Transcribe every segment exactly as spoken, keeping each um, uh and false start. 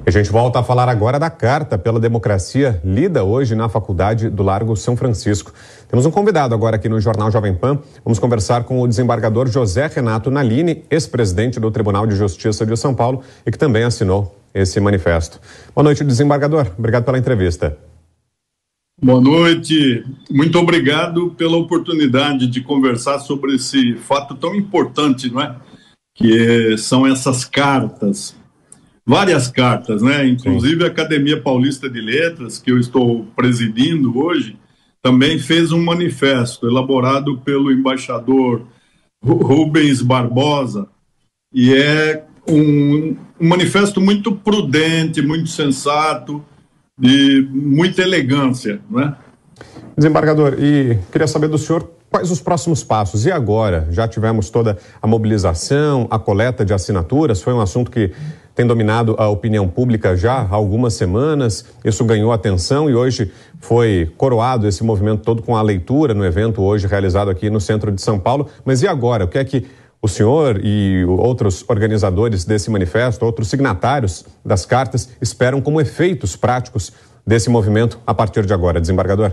A gente volta a falar agora da Carta pela Democracia, lida hoje na Faculdade do Largo São Francisco. Temos um convidado agora aqui no Jornal Jovem Pan. Vamos conversar com o desembargador José Renato Nalini, ex-presidente do Tribunal de Justiça de São Paulo e que também assinou esse manifesto. Boa noite, desembargador. Obrigado pela entrevista. Boa noite. Muito obrigado pela oportunidade de conversar sobre esse fato tão importante, não é? Que são essas cartas. Várias cartas, né? Inclusive a Academia Paulista de Letras, que eu estou presidindo hoje, também fez um manifesto elaborado pelo embaixador Rubens Barbosa, e é um, um manifesto muito prudente, muito sensato, de muita elegância, né? Desembargador, e queria saber do senhor quais os próximos passos. E agora? Já tivemos toda a mobilização, a coleta de assinaturas, foi um assunto que tem dominado a opinião pública já há algumas semanas, isso ganhou atenção e hoje foi coroado esse movimento todo com a leitura no evento hoje realizado aqui no centro de São Paulo. Mas e agora? O que é que o senhor e outros organizadores desse manifesto, outros signatários das cartas, esperam como efeitos práticos desse movimento a partir de agora, desembargador?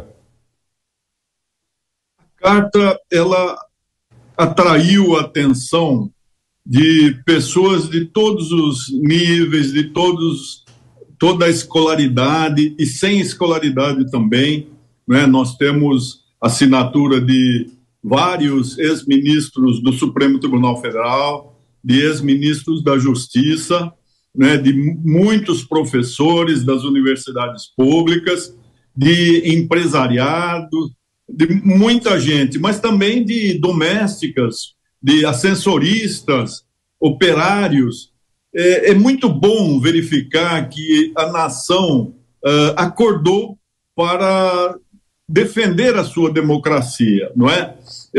A carta, ela atraiu a atenção de pessoas de todos os níveis, de todos, toda a escolaridade e sem escolaridade também, né? Nós temos assinatura de vários ex-ministros do Supremo Tribunal Federal, de ex-ministros da Justiça, né? De muitos professores das universidades públicas, de empresariado, de muita gente, mas também de domésticas, de ascensoristas, operários. É, é muito bom verificar que a nação uh, acordou para defender a sua democracia, não é?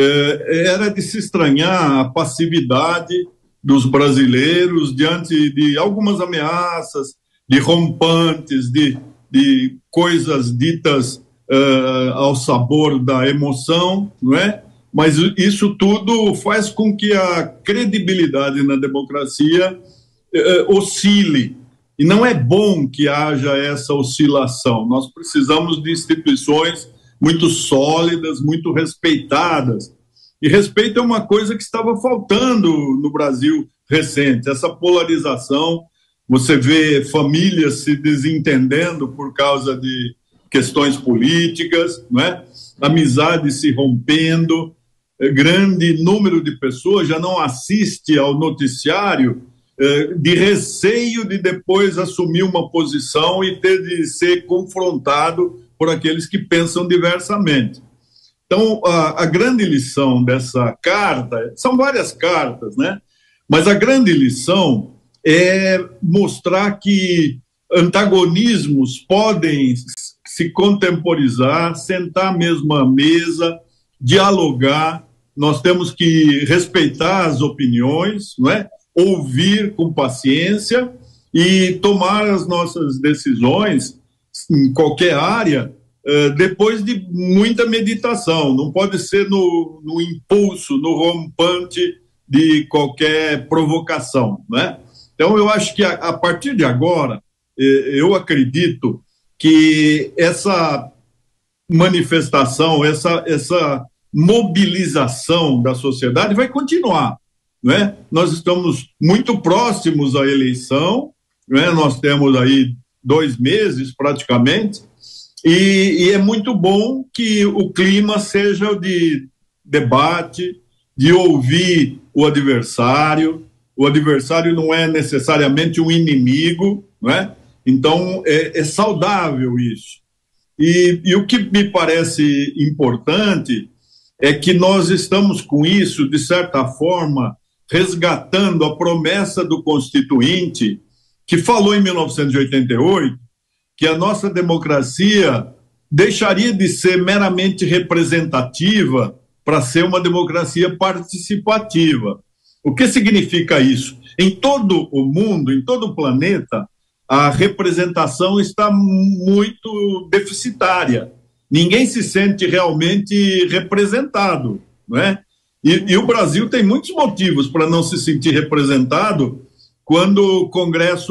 é? Era de se estranhar a passividade dos brasileiros diante de algumas ameaças, de rompantes, de, de coisas ditas uh, ao sabor da emoção, não é? Mas isso tudo faz com que a credibilidade na democracia eh, oscile. E não é bom que haja essa oscilação. Nós precisamos de instituições muito sólidas, muito respeitadas. E respeito é uma coisa que estava faltando no Brasil recente. Essa polarização, você vê famílias se desentendendo por causa de questões políticas, não é? Amizades se rompendo. Grande número de pessoas já não assiste ao noticiário eh, de receio de depois assumir uma posição e ter de ser confrontado por aqueles que pensam diversamente. Então, a, a grande lição dessa carta, são várias cartas, né? Mas a grande lição é mostrar que antagonismos podem se contemporizar, sentar à mesma mesa, dialogar. Nós temos que respeitar as opiniões, não é? Ouvir com paciência e tomar as nossas decisões em qualquer área uh, depois de muita meditação. Não pode ser no, no impulso, no rompante de qualquer provocação, não é? Então, eu acho que a, a partir de agora, eh, eu acredito que essa manifestação, essa... essa mobilização da sociedade vai continuar, não é? Nós estamos muito próximos à eleição, não é? Nós temos aí dois meses praticamente, e, e é muito bom que o clima seja de debate, de ouvir o adversário. O adversário não é necessariamente um inimigo, não é? Então é, é saudável isso. E, e o que me parece importante é que nós estamos com isso, de certa forma, resgatando a promessa do Constituinte, que falou em mil novecentos e oitenta e oito que a nossa democracia deixaria de ser meramente representativa para ser uma democracia participativa. O que significa isso? Em todo o mundo, em todo o planeta, a representação está muito deficitária. Ninguém se sente realmente representado, não é? E, e o Brasil tem muitos motivos para não se sentir representado quando o Congresso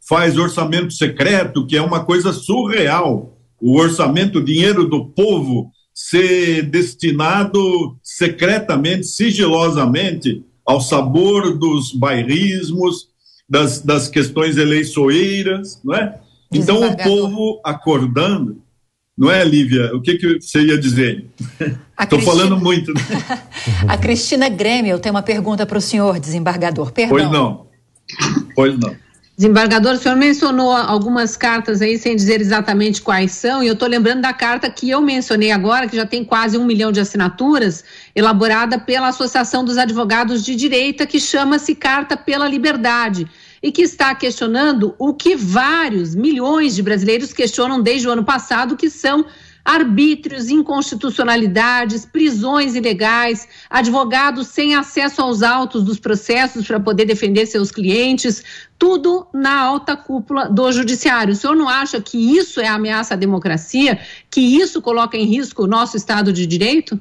faz orçamento secreto, que é uma coisa surreal. O orçamento, o dinheiro do povo, ser destinado secretamente, sigilosamente, ao sabor dos bairrismos, das, das questões eleiçoeiras, não é? Então o povo acordando, não é, Lívia? O que, que você ia dizer? Estou Cristina... falando muito. Né? A Cristina Grêmio tem uma pergunta para o senhor, desembargador. Perdão. Pois não. Pois não. Desembargador, o senhor mencionou algumas cartas aí, sem dizer exatamente quais são, e eu estou lembrando da carta que eu mencionei agora, que já tem quase um milhão de assinaturas, elaborada pela Associação dos Advogados de Direita, que chama-se Carta pela Liberdade, e que está questionando o que vários milhões de brasileiros questionam desde o ano passado, que são arbítrios, inconstitucionalidades, prisões ilegais, advogados sem acesso aos autos dos processos para poder defender seus clientes, tudo na alta cúpula do judiciário. O senhor não acha que isso é ameaça à democracia, que isso coloca em risco o nosso Estado de Direito?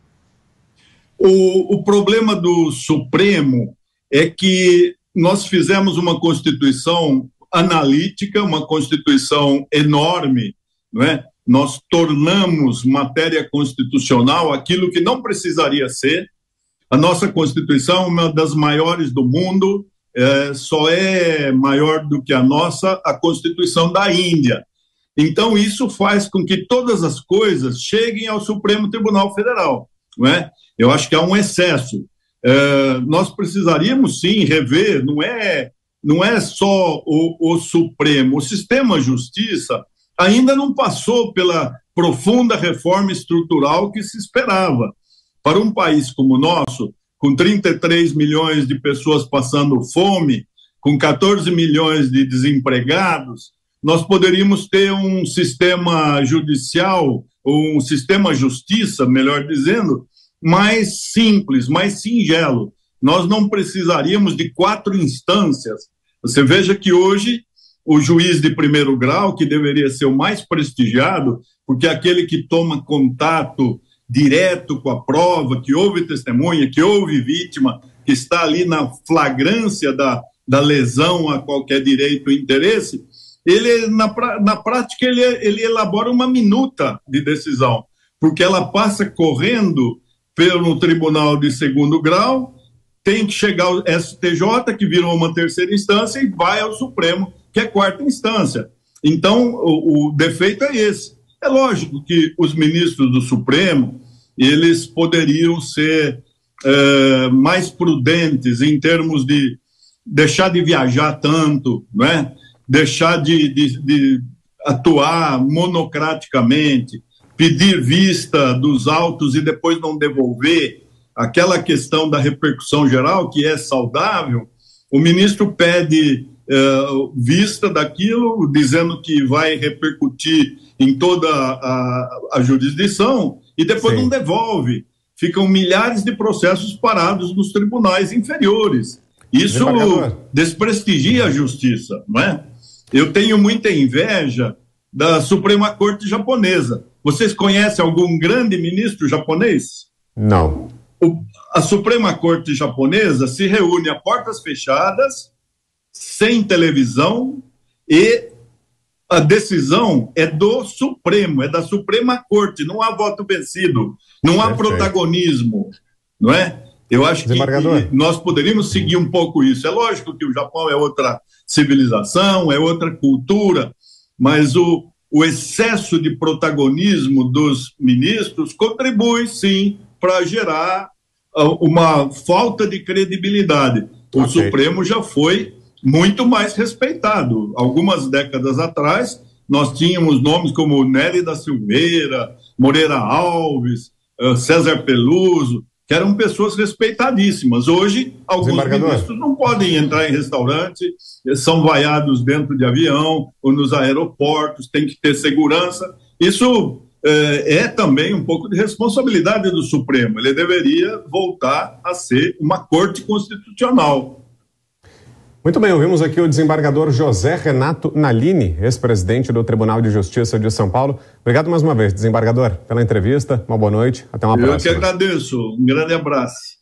O, o problema do Supremo é que nós fizemos uma Constituição analítica, uma Constituição enorme, não é? Nós tornamos matéria constitucional aquilo que não precisaria ser. A nossa Constituição é uma das maiores do mundo, é, só é maior do que a nossa a Constituição da Índia. Então, isso faz com que todas as coisas cheguem ao Supremo Tribunal Federal, não é? Eu acho que há um excesso. É, nós precisaríamos, sim, rever, não é, não é só o, o Supremo, o sistema Justiça ainda não passou pela profunda reforma estrutural que se esperava. Para um país como o nosso, com trinta e três milhões de pessoas passando fome, com catorze milhões de desempregados, nós poderíamos ter um sistema judicial, ou um sistema justiça, melhor dizendo, mais simples, mais singelo. Nós não precisaríamos de quatro instâncias. Você veja que hoje o juiz de primeiro grau, que deveria ser o mais prestigiado, porque é aquele que toma contato direto com a prova, que houve testemunha, que houve vítima, que está ali na flagrância da, da lesão a qualquer direito ou interesse, ele, na, na prática, ele, ele elabora uma minuta de decisão, porque ela passa correndo pelo tribunal de segundo grau, tem que chegar ao S T J, que virou uma terceira instância, e vai ao Supremo, que é quarta instância. Então, o, o defeito é esse. É lógico que os ministros do Supremo, eles poderiam ser é, mais prudentes em termos de deixar de viajar tanto, não é? Deixar de, de, de atuar monocraticamente, pedir vista dos autos e depois não devolver, aquela questão da repercussão geral, que é saudável. O ministro pede Uh, vista daquilo, dizendo que vai repercutir em toda a, a jurisdição e depois Sim. não devolve. Ficam milhares de processos parados nos tribunais inferiores. Isso desprestigia a justiça, não é? Eu tenho muita inveja da Suprema Corte japonesa. Vocês conhecem algum grande ministro japonês? Não. O, a Suprema Corte japonesa se reúne a portas fechadas, sem televisão, e a decisão é do Supremo, é da Suprema Corte, não há voto vencido, não há Perfeito. protagonismo, não é? Eu acho que nós poderíamos seguir um pouco isso. É lógico que o Japão é outra civilização, é outra cultura, mas o, o excesso de protagonismo dos ministros contribui, sim, para gerar uma falta de credibilidade. O okay. Supremo já foi muito mais respeitado. Algumas décadas atrás, nós tínhamos nomes como Nery da Silveira, Moreira Alves, César Peluso, que eram pessoas respeitadíssimas. Hoje, alguns ministros não podem entrar em restaurante, são vaiados dentro de avião ou nos aeroportos, tem que ter segurança. Isso é, é também um pouco de responsabilidade do Supremo. Ele deveria voltar a ser uma corte constitucional. Muito bem, ouvimos aqui o desembargador José Renato Nalini, ex-presidente do Tribunal de Justiça de São Paulo. Obrigado mais uma vez, desembargador, pela entrevista. Uma boa noite, até uma Eu próxima. Eu que agradeço, um grande abraço.